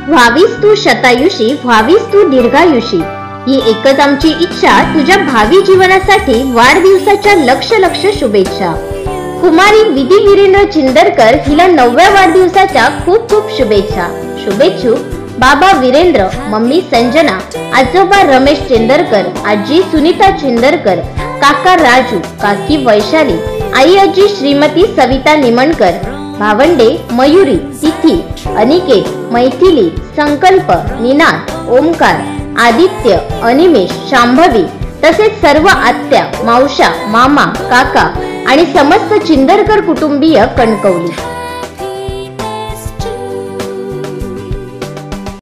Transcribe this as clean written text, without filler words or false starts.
व्हावीस तू शतायुषी, व्हावीस तू दीर्घायुषी, ही एकच आमची इच्छा तुझ्या भावी जीवनासाठी. वाढदिवसाच्या लक्ष लक्ष शुभेच्छा. कुमारी विधी वीरेंद्र चिंदरकर हिला 9व्या वाढदिवसाच्या खूप खूप शुभेच्छा. शुभेच्छुक बाबा वीरेंद्र, मम्मी संजना, आजोबा रमेश चिंदरकर, आजी सुनीता चिंदरकर, काका राजू, काकी वैशाली, आई आजी श्रीमती सविता निमणकर, भावंडे मयुरी, तिथी, अनिकेत, मैथिली, संकल्प, निनाद, ओमकार, आदित्य, अनिमेश, शांभवी तसेच सर्व आत्या, मावशा, मामा, काका आणि समस्त चिंदरकर कुटुंबीय कणकवली.